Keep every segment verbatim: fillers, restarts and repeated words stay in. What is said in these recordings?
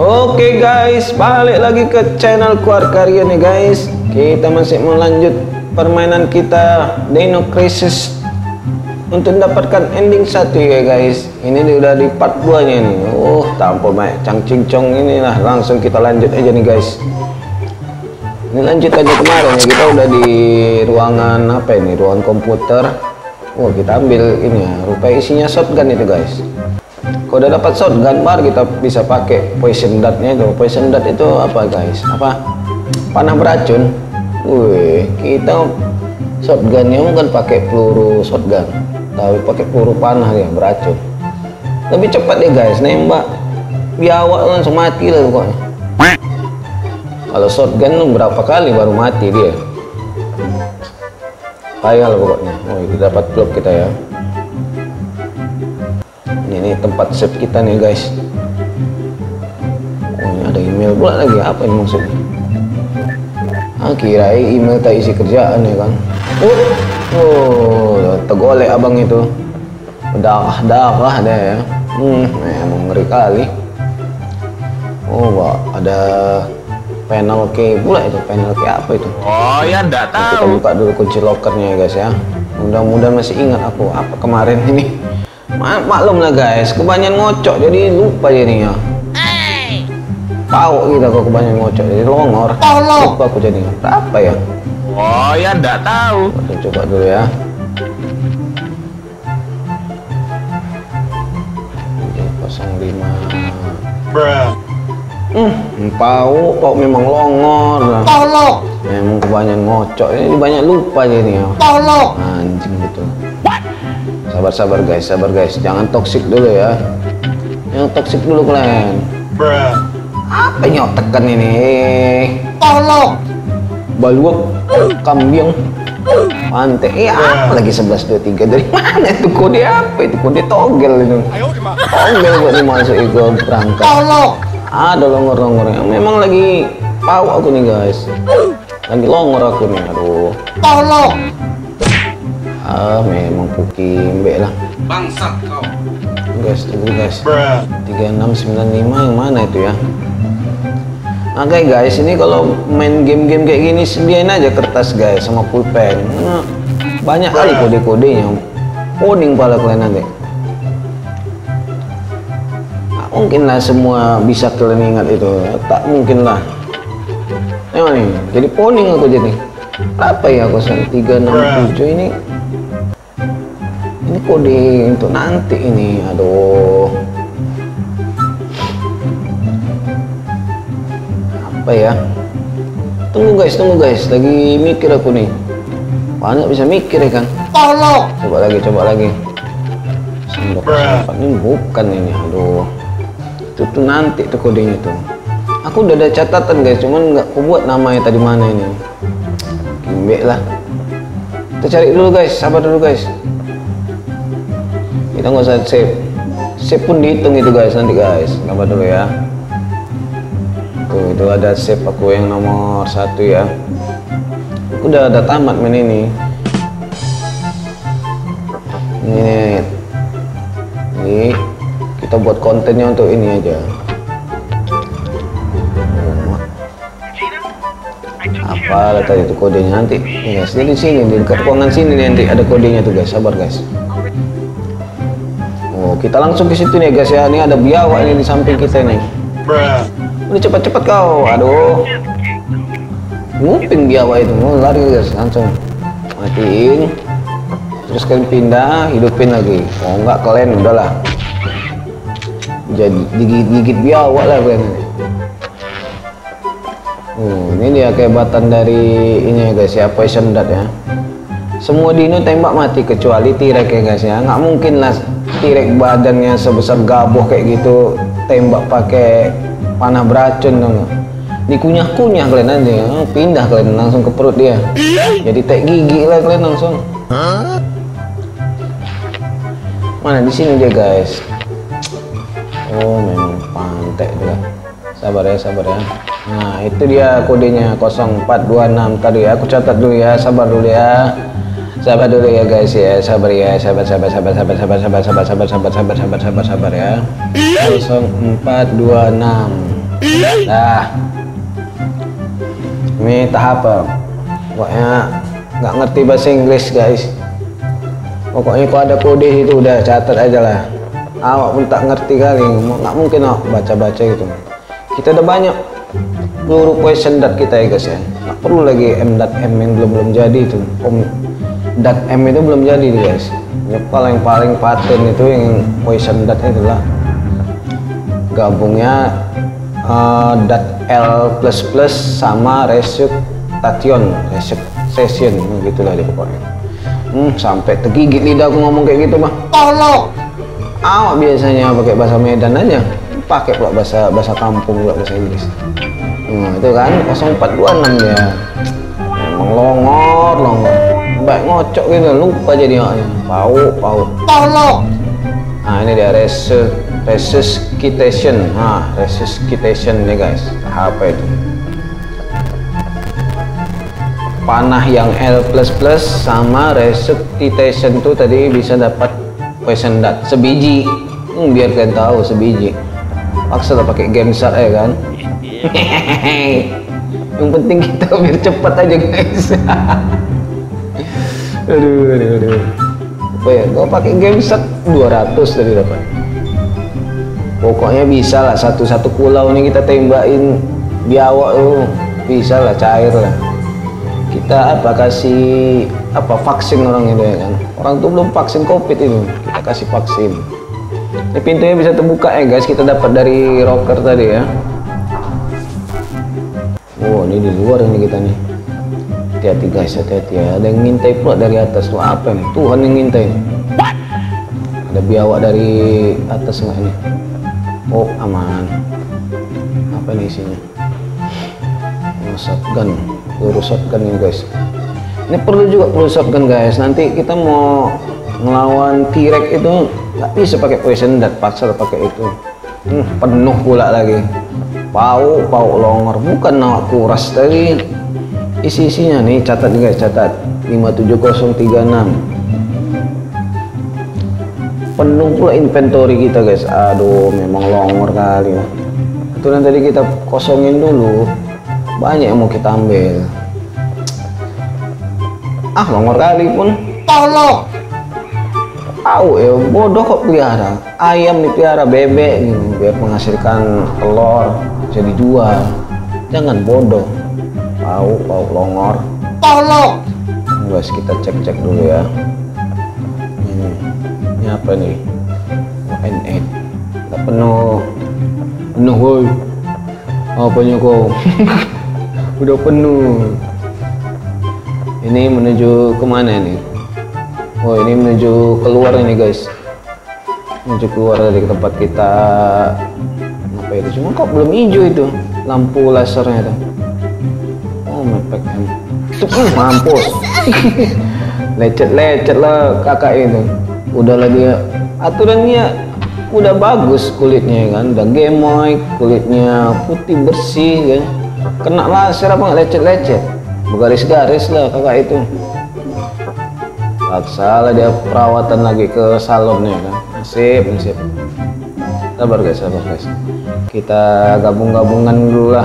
Oke guys, balik lagi ke channel Kuarkarya nih guys. Kita masih melanjut permainan kita Dino Crisis untuk mendapatkan ending satu ya guys. Ini dia udah di part dua nya nih. Oh, tanpa banyak cang-cincong inilah, langsung kita lanjut aja nih guys. Ini lanjut aja kemarin ya, kita udah di ruangan apa ini? Ruangan komputer. Oh, kita ambil ini ya, rupanya isinya shotgun itu guys. Kalau udah dapat shotgun baru kita bisa pakai poison dartnya itu. Poison dart itu apa guys? Apa? Panah beracun. Wih, kita shotgunnya bukan pakai peluru shotgun, tapi pakai peluru panah ya, beracun. Lebih cepat deh guys, nembak biawak langsung mati lah pokoknya. Kalau shotgun berapa kali baru mati dia. Payah lah pokoknya. Oh, kita dapat blok kita ya. Ini tempat save kita nih guys. Oh, ini ada email pula lagi. Apa ini maksudnya? Ah, kira email tak isi kerjaan ya kan. Oh, oh tergolek abang itu. Darah-darah deh ya. Hmm, memang ngeri kali. Oh, wah, ada panel key pula itu. Panel key apa itu? Oh ya, enggak tahu. Kita buka dulu kunci lokernya ya guys ya. Mudah-mudahan masih ingat aku apa kemarin ini. Maklum lah guys, kebanyakan ngocok jadi lupa jadinya. Hey. Pau kita kok kebanyakan ngocok jadi longor. Tolong. Lupa aku jadinya. Apa ya? Oh ya, enggak tahu. Kita coba dulu ya. nol lima. Bruh. Hmm, pau, pau memang longor. Tolong. Memang kebanyakan ngocok, ini banyak lupa jadinya. Tolong. Anjing gitu. Sabar-sabar guys, sabar guys, jangan toksik dulu ya. Yang toksik dulu kalian. Bruh. Apa yang tekan ini? Tolong. Baluak, kambing, pantai. Eh, apa lagi sebelas dua tiga dari mana itu kode apa itu? Kode togel itu. Togel buat dimasuk ke perangkat. Tolong. Ada longor-longornya. Memang lagi pau aku nih guys. Lagi longor aku nih. Aduh. Tolong. Ah, memang pukimbe lah. Bangsat kau. Guys, tunggu guys. tiga enam sembilan lima yang mana itu ya? Nah guys, guys, ini kalau main game-game kayak gini sediain aja kertas guys sama pulpen. Nah, banyak kali kode-kodenya. Coding pala kalian nanti. Nah, mungkin lah semua bisa kalian ingat itu. Tak mungkin lah. Nah, nih, jadi poning aku jadi. Apa ya kosan tiga enam tujuh ini? Ini kode untuk nanti ini. Aduh. Apa ya? Tunggu guys, tunggu guys. Lagi mikir aku nih. Banyak bisa mikir ya kan? Tolong. Coba lagi, coba lagi. Sendok ini bukan ini. Aduh. Itu tuh nanti tuh kodenya tuh. Aku udah ada catatan guys, cuman nggak aku buat namanya tadi mana ini. Kimbe lah. Kita cari dulu guys, sabar dulu guys. Kita nggak usah save. Save pun dihitung itu guys nanti guys. Sabar dulu ya. Tuh, itu ada save aku yang nomor satu ya. Aku udah ada tamat main ini. Ini, ini kita buat kontennya untuk ini aja. Apa lah tadi itu kodenya nanti ya guys. Jadi sini di dekat ruangan sini nanti ada kodenya tuh guys. Sabar guys. Oh, kita langsung ke situ nih guys ya. Ini ada biawak ini di samping kita nih. Udah cepat-cepat kau. Aduh. Nguping biawak itu. Oh, lari guys langsung. Matiin. Terus kalian pindah, hidupin lagi. Oh enggak, kalian udahlah. Jadi digigit-gigit biawak lah kalian. Oh, ini dia kehebatan dari ini ya guys ya, poison dart ya. Semua dino tembak mati kecuali T-Rex ya guys ya. Nggak mungkin lah T-Rex badannya sebesar gaboh kayak gitu tembak pakai panah beracun dong. Dikunyah-kunyah kalian nanti ya. Pindah kalian langsung ke perut dia. Jadi tek gigi lah kalian langsung. Mana di sini dia guys. Oh, memang pantai juga. Sabar ya, sabar ya. Nah, itu dia kodenya nol empat dua enam tadi ya. Aku catat dulu ya, sabar dulu ya. Sabar dulu ya guys ya, sabar ya, sabar sabar sabar sabar sabar sabar sabar sabar sabar sabar sabar sabar sabar ya. nol empat dua enam. Nah, ini tahap apa? Pokoknya nggak ngerti bahasa Inggris guys. Pokoknya kalau ada kode itu udah catat aja lah. Awak pun tak ngerti kali, nggak mungkin awak baca-baca gitu. Kita udah banyak peluru poison dart kita ya guys ya. Nggak perlu lagi M dot M yang belum belum jadi itu. Om dot M itu belum jadi guys. Yang paling paling paten itu yang poison dart itulah. Gabungnya uh, dot L plus plus sama resuscitation, resuscitation gitulah dia pokoknya. Hmm, sampai tergigit lidah aku ngomong kayak gitu mah. Tolong. Awak biasanya pakai bahasa Medan aja, pakai pula bahasa bahasa kampung pula bahasa Inggris. Hmm, itu kan nol empat dua enam ya. Emang longor longor. Baik ngocok gitu, lupa jadi awaknya. Pau pau. Tolong. Nah ini dia resus resuscitation. Nah resuscitation nih guys. Apa itu? Panah yang L plus plus sama resuscitation tuh tadi bisa dapat poison dart sebiji. Hmm, biar kalian tahu sebiji. Paksa lah pakai game set ya kan. Yang penting kita biar cepat aja guys. aduh, aduh, aduh. Apa ya? Gua pakai game set dua ratus tadi dapat. Pokoknya bisa lah satu-satu pulau nih kita tembakin biawak tuh. Bisa lah cair lah. Kita apa kasih apa vaksin orang itu ya kan, orang tuh belum vaksin covid itu kita kasih vaksin. Ini pintunya bisa terbuka ya guys, kita dapat dari rocker tadi ya. Oh ini di luar ini kita nih, hati-hati guys, hati-hati ya, ada yang ngintai pula dari atas tuh. Apa nih, Tuhan yang ngintai. Ada biawak dari atas nggak ini? Oh aman. Apa nih isinya? Oh, shotgun, peluru shotgun nih guys. Ini perlu juga peluru shotgun guys. Nanti kita mau ngelawan T-Rex itu nggak bisa pakai poison dart, paksa pakai itu. Hmm, penuh pula lagi. Pau, pau longor, bukan nawak kuras tadi. Isi-isinya nih, catat nih guys, catat lima tujuh nol tiga enam. Penuh pula inventory kita guys. Aduh, memang longor kali. Itu nanti tadi kita kosongin dulu. Banyak yang mau kita ambil. Ah longor kali pun. Tolong. Tahu ya bodoh kok pelihara ayam, dipelihara bebek gitu biar menghasilkan telur bisa dijual. Jangan bodoh. Tahu tahu longor. Tolong. Guys kita cek-cek dulu ya. Ini, ini apa nih? O N E. Kita penuh. Penuh woi. Apanya kau? Udah penuh. Ini menuju kemana nih? Oh ini menuju keluar ini guys. Menuju keluar dari tempat kita. Apa itu? Cuma kok belum hijau itu lampu lasernya tuh. Oh mepek em. Tuh mampus. Lecet-lecet lah kakak itu. Udah lagi aturannya udah bagus kulitnya kan. Udah gemoy, kulitnya putih bersih kan. Kena laser apa nggak lecet-lecet, bergaris-garis lah kakak itu. Paksa lah dia perawatan lagi ke salonnya kan. Nasib, nasib. Sabar guys, sabar guys. Kita gabung-gabungan dulu lah.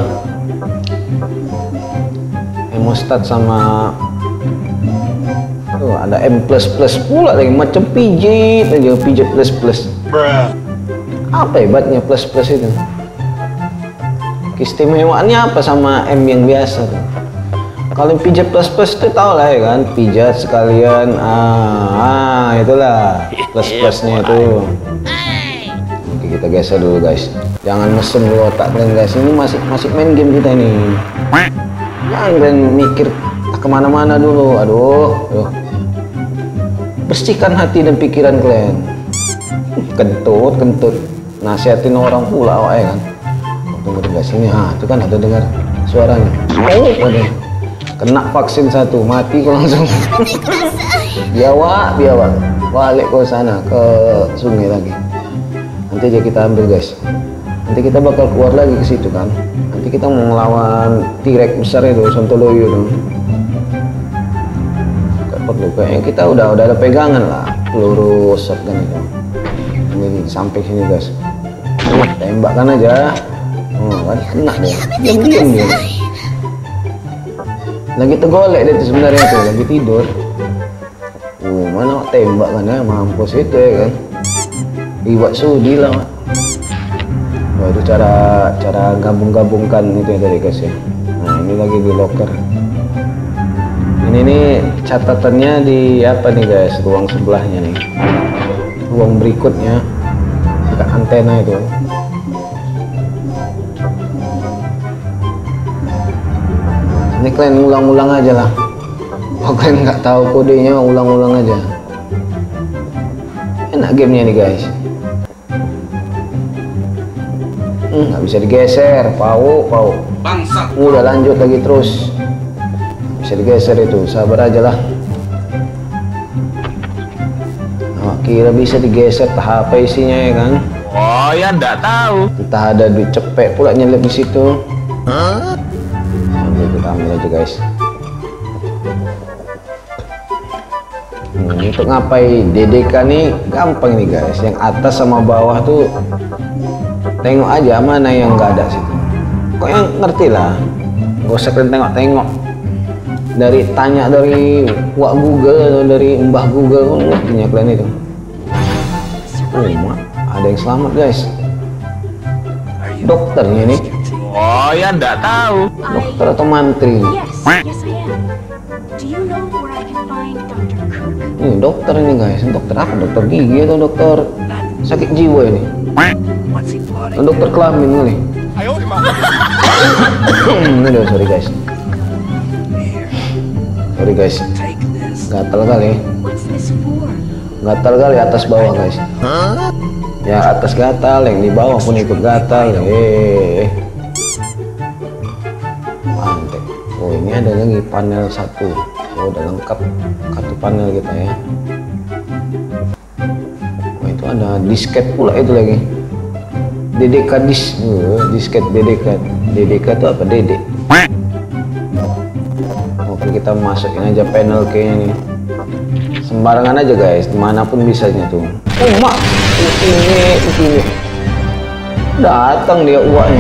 Hemostat sama tuh ada M plus plus pula lagi, macam pijit aja, pijit plus plus. Bruh. Apa hebatnya plus plus itu? Keistimewaannya apa sama M yang biasa tuh? Kalau pijat plus plus itu tau lah ya kan, pijat sekalian, ah, ah itulah plus plusnya itu. Oke kita geser dulu guys, jangan mesem dulu otak kalian guys, ini masih masih main game kita nih. Jangan kalian mikir kemana-mana dulu, aduh, aduh. Bersihkan hati dan pikiran kalian. Kentut, kentut, nasihatin orang pula awak ya kan. Tunggu di sini, ah itu kan ada dengar suaranya. Oh, ada. Kena vaksin satu, mati kok langsung. Biawak, biawak, balik ke sana ke sungai lagi. Nanti aja kita ambil guys. Nanti kita bakal keluar lagi ke situ kan. Nanti kita mau ngelawan T-Rex besar itu, Sontoloyo tuh. Gak perlu kayaknya kita udah udah ada pegangan lah peluru shotgun itu. Ini di samping sini guys. Tembakkan aja. Oh kan kena deh, diam-diam dia. Lagi tergolek dia tuh sebenarnya tuh, lagi tidur. Oh mana tembak kan ya, mampus itu ya kan. Iwak sudi lah. Wah, itu cara cara gabung-gabungkan itu ya tadi guys ya. Nah ini lagi di locker. Ini nih catatannya di apa nih guys, ruang sebelahnya nih, ruang berikutnya dekat antena itu. Ini kalian ulang-ulang aja lah. Kalau kalian nggak tahu kodenya, ulang-ulang aja. Enak gamenya nih guys. Hmm, nggak bisa digeser, pau, pau. Bangsa. Udah lanjut lagi terus. Bisa digeser itu, sabar aja lah. Oh, kira bisa digeser, tahap apa isinya ya kan? Oh ya nggak tahu. Entah ada duit cepet pula nyelip di situ. Hah? Ambil, kita ambil aja guys. Hmm, untuk ngapain D D K nih gampang nih guys. Yang atas sama bawah tuh tengok aja mana yang nggak ada situ. Kok yang ngerti lah. Gak usah kalian tengok-tengok. Dari tanya dari Wak Google atau dari Mbah Google pun ngertinya kalian itu. Oh, mak, ada yang selamat guys. Dokternya nih. Oh ya nggak tahu. Dokter atau mantri? Yes, yes I am. Do you know where I can find dokter Kirk? Ini dokter ini guys. Dokter apa? Dokter gigi atau dokter sakit jiwa ini? Atau dokter kelamin kali? Aduh, sorry guys. Sorry guys. Gatal kali. What's this for? Gatal kali atas bawah guys. Ya atas gatal, yang di bawah pun ikut gatal. Eh. Mantap. Oh ini ada lagi panel satu. Oh udah lengkap kartu panel kita ya. Oh itu ada disket pula itu lagi. D D K disk. Oh, disket D D K. D D K itu apa? D D. Oke kita masukin aja panel kayaknya nih. Sembarangan aja guys, dimanapun bisanya tuh. Oh mak, ini ini datang dia uaknya.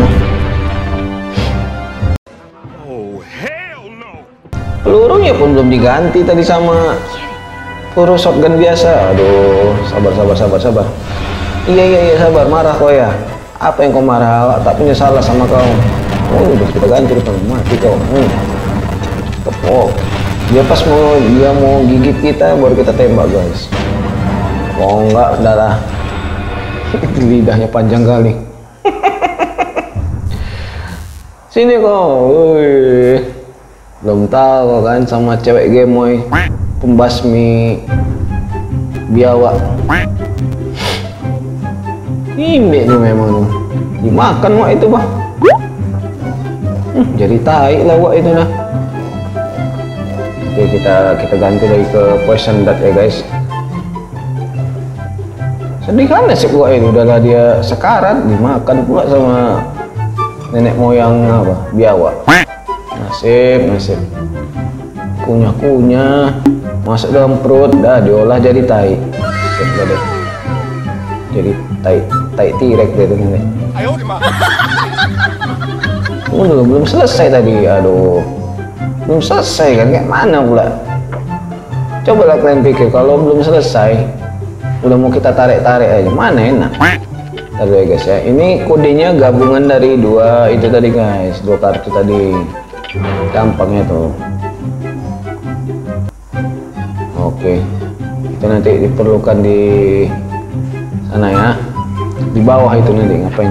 Oh hell no. Pelurunya pun belum diganti tadi sama peluru shotgun biasa. Aduh, sabar sabar sabar sabar. Iya iya iya sabar, marah kau ya. Apa yang kau marah? Awak tak punya salah sama kau. Oh udah kita ganti depan mati kau. Hmm. Oh, dia pas mau dia mau gigit kita baru kita tembak guys. Oh enggak, udah lah. Lidahnya panjang kali. Sini kau. Wih. Belum tahu kan sama cewek gemoy pembasmi biawak. Ini nih memang tuh. Dimakan wak itu bah. Hmm, jadi tai lah wak itu dah. Oke kita kita ganti lagi ke poison dart ya guys. Sedih kan nasib gua itu, udahlah dia sekarat dimakan pula sama nenek moyang apa biawak. Nasib nasib kunyah kunyah masuk dalam perut dah diolah jadi tai. Nasib dah deh. Jadi tai tai tirek dia tuh nenek. Udah belum selesai tadi, aduh. Belum selesai kan, kayak mana pula? Cobalah kalian pikir kalau belum selesai udah mau kita tarik-tarik aja, mana enak. Tadi ya guys ya, ini kodenya gabungan dari dua itu tadi guys, dua kartu tadi. Gampangnya tuh. Oke, itu nanti diperlukan di sana ya, di bawah itu nanti ngapain?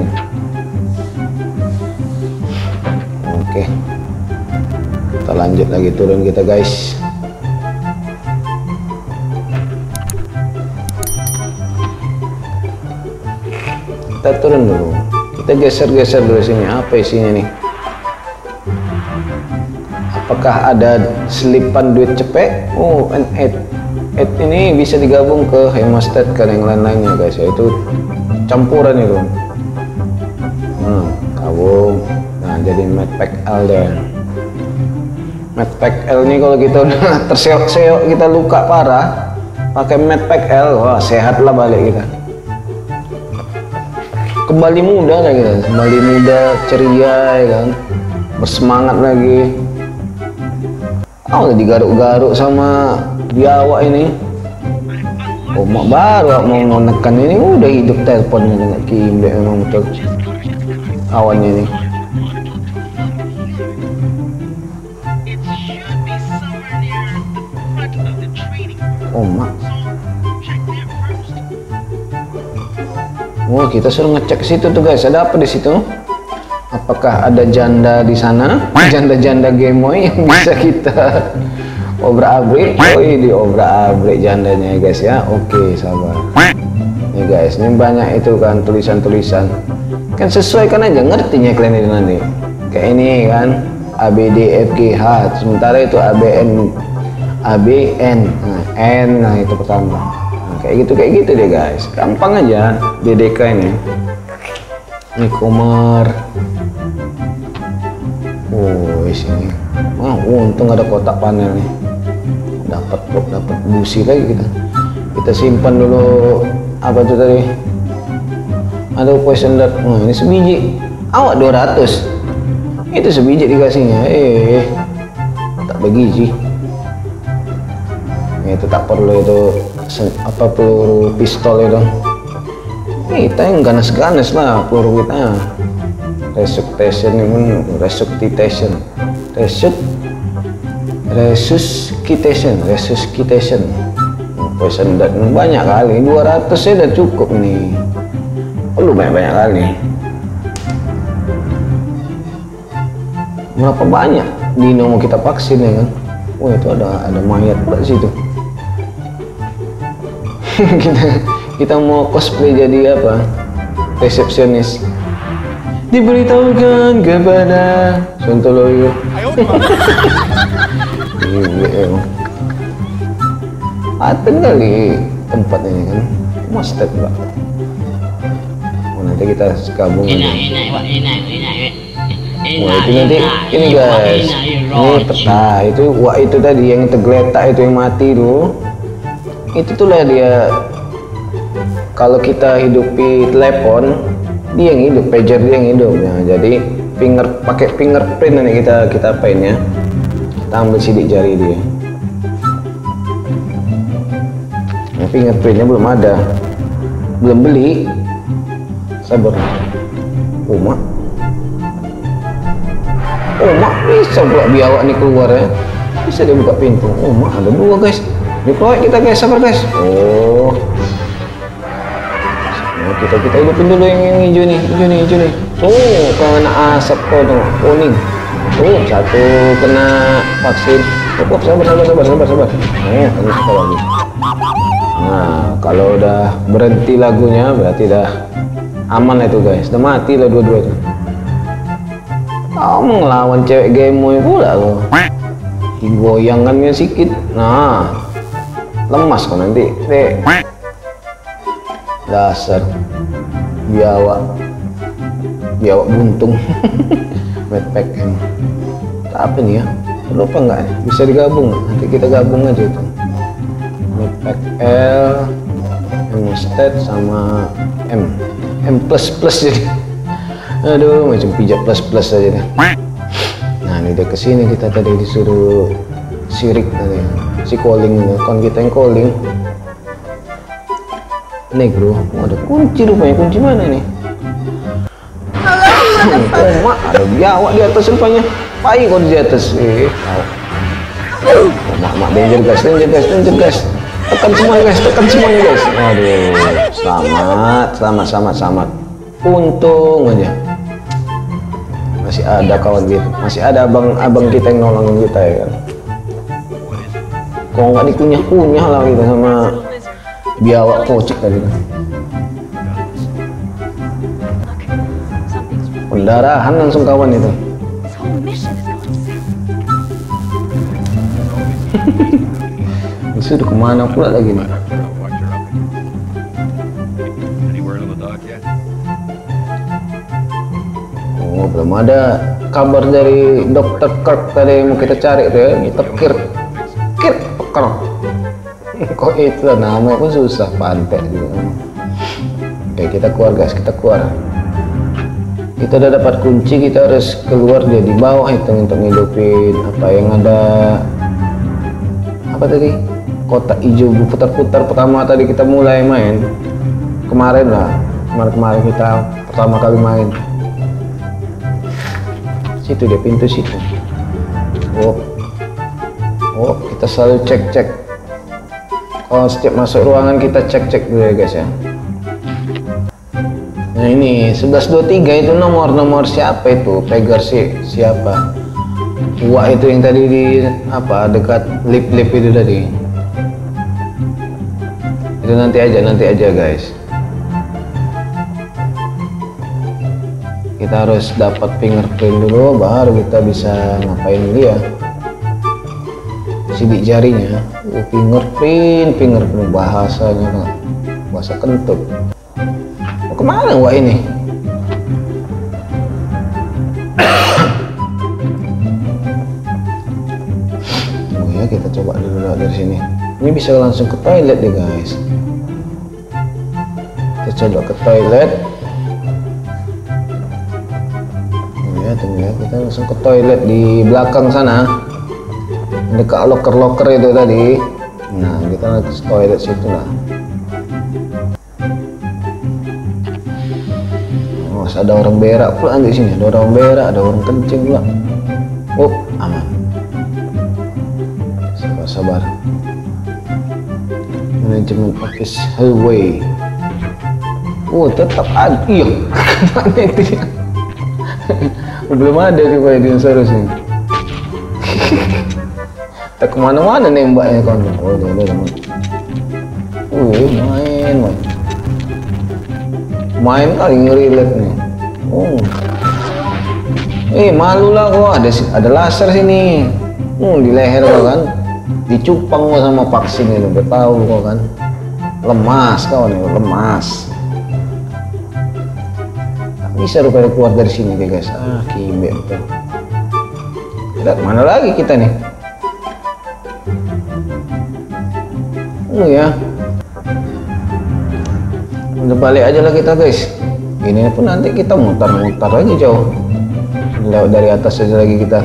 Oke. Kita lanjut lagi turun kita guys. Kita turun dulu. Kita geser-geser dulu sini. Apa isinya nih? Apakah ada selipan duit cepet? Oh, an eight. eight ini bisa digabung ke hemostat ke yang lain-lainnya guys. Yaitu campuran itu. Hmm, gabung. Nah, jadi medpack L deh. Medpack L ini kalau kita udah terseok-seok, kita luka parah, pakai medpack L, wah sehat lah balik kita. kembali muda lagi kan, kembali muda, ceria ya kan, bersemangat lagi. Oh, digaruk-garuk sama biawak ini. Oh, mak baru mau menekan ini udah hidup teleponnya dengan Kimbe, memang betul awannya ini. Oh, mak. Wah, kita suruh ngecek ke situ tuh guys. Ada apa di situ? Apakah ada janda di sana? Janda-janda gemoy yang bisa kita obrak-abrik? Oh, ini obrak-abrik jandanya ya guys ya. Oke, sabar. Nih guys, ini banyak itu kan tulisan-tulisan. Kan sesuaikan aja ngertinya kalian itu nanti. Kayak ini kan A B D F G H. Sementara itu A B N A B N nah, N, nah itu pertama. Nah, kayak gitu kayak gitu deh guys. Gampang aja B D K ini. Ini Komar. Oh, sini. Wah, untung ada kotak panel nih. Dapat dapat busi lagi kita. Kita simpan dulu apa tuh tadi? Ada poison dart. Oh, ini sebiji. Awak dua ratus. Itu sebiji dikasihnya. Eh, tak begiji. Itu tak perlu itu apa peluru pistol itu. Kita yang ganas-ganas lah peluru kita. Resuscitation ini resuscitation resut resuscitation resuscitation poison dart banyak kali dua ratus ya udah cukup nih. Perlu banyak-banyak kali. Berapa banyak dino mau kita vaksin ya kan? Oh, itu ada ada mayat pula di situ. kita kita mau cosplay jadi apa? Resepsionis. Diberitahukan kepada Sontoloyo. Iya emang. Aten kali tempat ini kan. Mustard pak. Oh, nanti kita gabung. Enak, enak, enak, enak, enak. Wah, itu nanti ini guys. Ini peta itu. Wah, itu tadi yang tergeletak itu yang mati tuh. Itu tuh lah dia. Kalau kita hidupi telepon, dia yang hidup, pager dia yang hidup ya. Jadi finger pakai fingerprint nanti kita kita apain ya. Kita ambil sidik jari dia. Nah, fingerprintnya belum ada, belum beli. Sabar. Oh mak, oh mak bisa pula biawak nih keluar ya. Bisa dia buka pintu. Oh mak ada dua guys. Ini proyek kita guys, sabar guys. Oh. Kita kita hidupin dulu yang, yang hijau nih, hijau nih, hijau nih. Tuh, kena asap kok tuh, kuning. Tuh, satu kena vaksin. Cukup, sabar, sabar, sabar, sabar, sabar. Nah, ini satu lagi. Nah, kalau udah berhenti lagunya, berarti udah aman lah itu guys. Udah mati lah dua-dua itu. Kau ngelawan cewek gemoy pula loh. Digoyangannya sedikit. Nah, lemas kok nanti. Deh. Dasar biawak biawak buntung. Backpack em apa nih ya, perlu apa enggak ya? Bisa digabung, nanti kita gabung aja itu backpack L M stat sama M M plus plus jadi aduh macam pijat plus plus aja deh. Nah ini udah kesini kita tadi disuruh sirik tadi si calling kon kita yang calling. Nih bro, oh, ada kunci rupanya. Kunci mana nih? Oh mak, ada biawak di atas rupanya. Pai kok di atas. Eh, oh, mak, mak danger guys, danger guys, danger guys. Tekan semuanya guys, tekan semuanya guys. Aduh, selamat, selamat, selamat, selamat. Untung aja. Masih ada kawan kita, masih ada abang-abang kita yang nolongin kita ya kan. Kok nggak dikunyah-kunyah lah kita sama biawak kocik tadi kan. Pendarahan langsung kawan itu. Itu udah kemana pula lagi nih? Oh belum ada kabar dari dokter Kirk tadi mau kita cari tuh ya. Dokter Kirk, Kirk Kirk. Kok itu namanya pun susah, pantek juga. Oke kita keluar guys, kita keluar. Kita udah dapat kunci, kita harus keluar dia di bawah itu untuk ngidupin apa yang ada apa tadi, kotak hijau putar-putar pertama tadi kita mulai main kemarin lah, kemarin-kemarin kita pertama kali main. Situ dia, pintu situ. Oh, oh kita selalu cek-cek. Kalau setiap masuk ruangan kita cek-cek dulu ya guys ya. Nah ini sebelas dua puluh tiga itu nomor-nomor siapa itu, pegar si siapa? Wah itu yang tadi di apa dekat lip-lip itu tadi. Itu nanti aja, nanti aja guys. Kita harus dapat fingerprint dulu baru kita bisa ngapain dia. Sidik jarinya. Uh, fingerprint, fingerprint bahasanya bahasa kentut. Mau kemana wah ini? Oh ya kita coba dulu dari sini. Ini bisa langsung ke toilet deh guys. Kita coba ke toilet. Ya, tunggu ya, kita langsung ke toilet di belakang sana dekat loker-loker itu tadi. Nah kita ke toilet situ lah. Oh ada orang berak pula di sini, ada orang berak, ada orang kencing pula. Oh aman, sabar sabar. Manajemen office hallway. Oh tetap ada, iya mana itu ya? Belum ada nih Pak dinosaurus ini. Tak kemana-mana nembaknya kawan. Oh udah udah udah. Wih main main. Main kali ngerilet nih. Oh. Eh malu lah kok, ada ada laser sini. Hmm di leher kau kan. Dicupang kok sama vaksin itu, bertahu kau kan. Lemas kau nih, lemas. Bisa rupanya keluar dari sini deh guys. Ah kimbe betul. Lihat mana lagi kita nih? Oh ya, udah balik aja lah kita guys. Ini pun nanti kita mutar-mutar lagi jauh. Lewat dari atas aja lagi kita.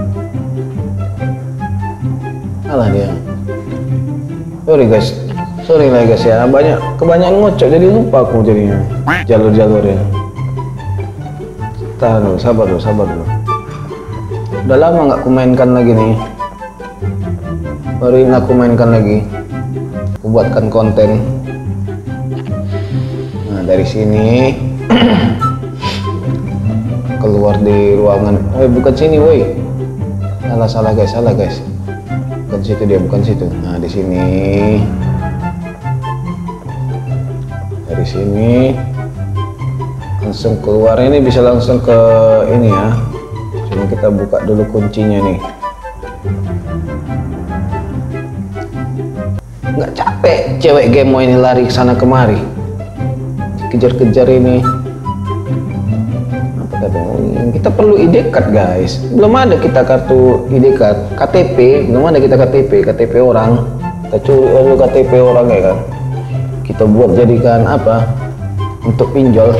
Alah dia. Sorry guys, sorry lah guys ya. Banyak kebanyakan ngocok jadi lupa aku jadinya jalur-jalurnya. Tahan dulu, sabar dulu, sabar dulu. Udah lama nggak aku mainkan lagi nih. Baru ini aku mainkan lagi. Aku buatkan konten. Nah dari sini keluar di ruangan. Woi bukan sini, woi. Salah salah guys, salah guys. Bukan situ dia, bukan situ. Nah di sini. Dari sini. Langsung keluar, ini bisa langsung ke ini ya. Cuma kita buka dulu kuncinya nih. Nggak capek cewek gemo ini lari ke sana kemari, kejar-kejar ini. Apa katanya? Kita perlu I D card guys. Belum ada kita kartu I D card, K T P belum ada kita K T P, K T P orang. Kita curi dulu K T P orang ya kan. Kita buat jadikan apa? Untuk pinjol.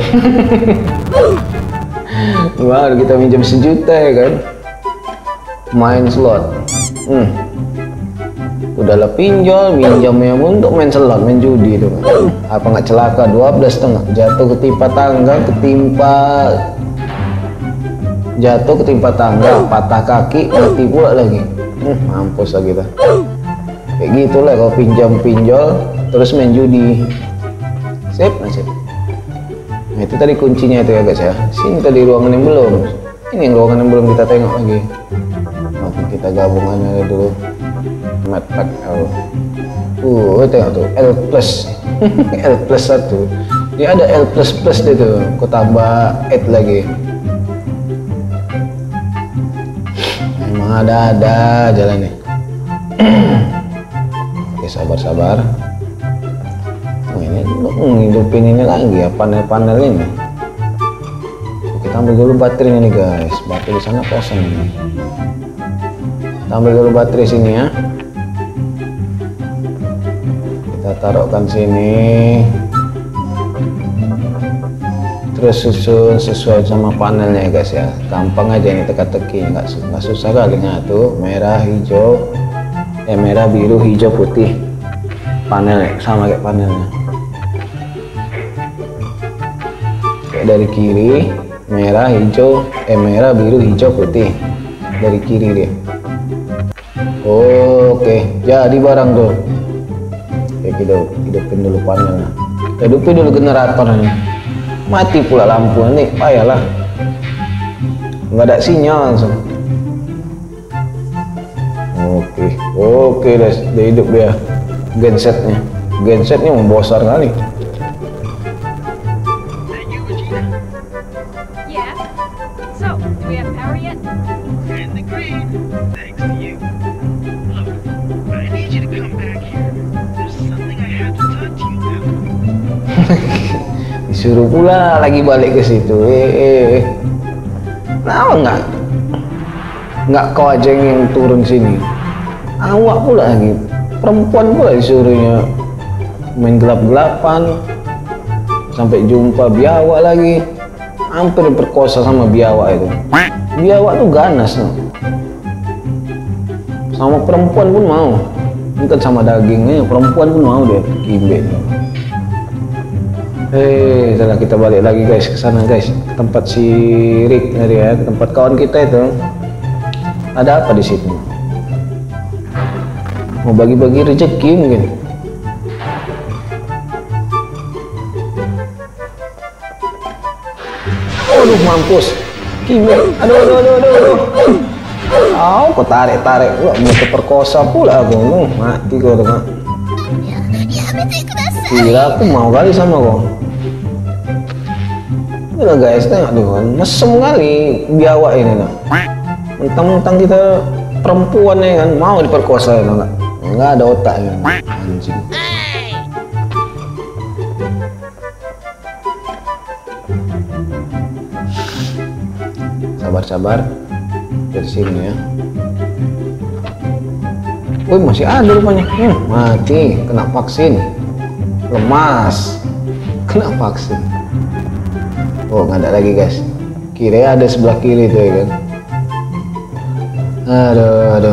Wah kita minjem sejuta ya kan, main slot. hmm. Udahlah pinjol minjamnya untuk main slot, main judi itu kan. Apa nggak celaka, dua belas setengah jatuh ketimpa tangga, ketimpa jatuh ketimpa tangga, patah kaki, mati pula lagi. hmm, mampus lah kita. Kayak gitulah kalau pinjam pinjol terus main judi. Sip nasib. Nah, itu tadi kuncinya itu ya guys ya. Sini tadi ruangan yang belum. Ini yang ruangan yang belum kita tengok lagi. Oke, kita gabungannya dulu. Medpack L. Uh, tengok tuh L plus. L plus satu. Dia ada L plus plus deh tuh. Aku tambah eight lagi. Emang ada-ada jalan nih. Oke, sabar-sabar. Oh, ini ngidupin ini lagi ya, panel-panel ini. Kita ambil dulu baterainya nih guys. Baterai di sana kosong ini. Kita ambil dulu baterai sini ya. Kita taruhkan sini. terus susun sesuai sama panelnya ya guys ya. Gampang aja ini teka-teki, nggak nggak susah kali. Nah tuh merah hijau eh merah biru hijau putih panel sama kayak panelnya. Kayak dari kiri merah hijau eh merah biru hijau putih dari kiri dia. Oke jadi barang tuh. Oke kita hidupin dulu panelnya, hidupin dulu generatornya. Mati pula lampu nanti payahlah, nggak ada sinyal langsung. Oke oke deh, udah hidup dia. Gensetnya gensetnya membosar kali. Yeah. So, do we have power yet? And the green, thanks to you. Look, I need you to come back here. There's something I have to talk to you about. Disuruh pula lagi balik ke situ. Eh, eh, eh. Kenapa nggak nggak kau aja yang turun sini? Awak pula lagi, perempuan pula disuruhnya main gelap-gelapan sampai jumpa biawak lagi. Hampir diperkosa sama biawak itu. Biawak tuh ganas no. Sama perempuan pun mau, bukan sama dagingnya, perempuan pun mau dia kimbe. Eh, setelah kita balik lagi guys ke sana guys, tempat si Rick tadi ya, tempat kawan kita itu. Ada apa di situ? Mau bagi-bagi rezeki mungkin. Aduh mampus, kimia. Aduh aduh aduh aduh. aduh. Oh, kok tarik-tarik, wah mau terperkosa pula aku. Uh, mati kau tuh. Gila aku mau kali sama kau. Gila guys, tengok tuh kan, mesem kali biawak ini nak. Mentang-mentang kita perempuan ya kan, mau diperkosa ya nggak? Nggak ada otaknya, anjing. Sabar-sabar dari sini ya. Wih masih ada rupanya. Hmm, mati, kena vaksin. Lemas, kena vaksin. Oh nggak ada lagi guys. Kiri ada sebelah kiri tuh ya kan. Aduh, aduh.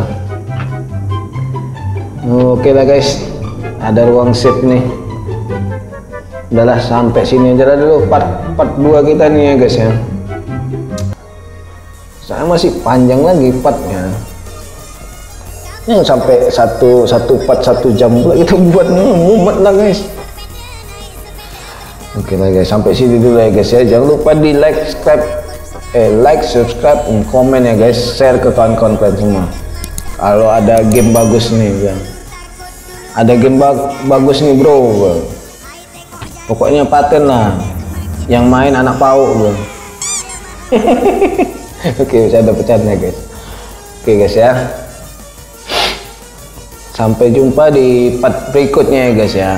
Oke lah guys, ada ruang save nih. Udahlah sampai sini aja dulu part part dua kita nih ya guys ya. Saya masih panjang lagi partnya. Yang sampai satu satu part satu jam pula kita buat nih, mumet lah guys. Oke lah guys, sampai sini dulu ya guys ya. Jangan lupa di like, subscribe, eh like, subscribe, dan komen ya guys. Share ke kawan-kawan kalian semua. Kalau ada game bagus nih, ya. Ada game bag bagus nih bro. Pokoknya paten lah. Yang main anak pauk bro. Oke, saya udah pecatnya guys. Oke guys ya. Sampai jumpa di part berikutnya ya guys ya.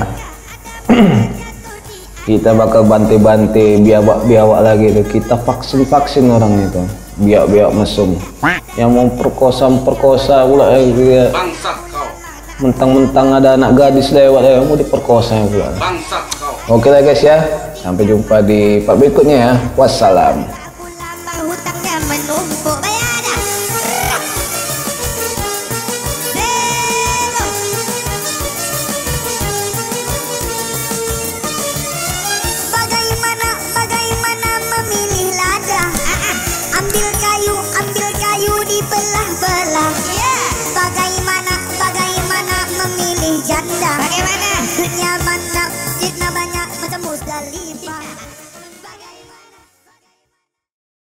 Kita bakal bantai-bantai biawak-biawak lagi tuh. Kita vaksin-vaksin orang itu. Biawak-biawak mesum. Yang mau perkosa-perkosa pula ya. Bangsat kau. Mentang-mentang ada anak gadis lewat ya, mau diperkosa pula. Bangsat kau. Oke lah guys ya. Sampai jumpa di part berikutnya ya. Wassalam. Hutangnya menumpuk bayaran. Bagaimana, bagaimana memilih lada? Ambil kayu, ambil kayu dibelah-belah. Bagaimana, bagaimana memilih janda? Bagaimana? Nyaman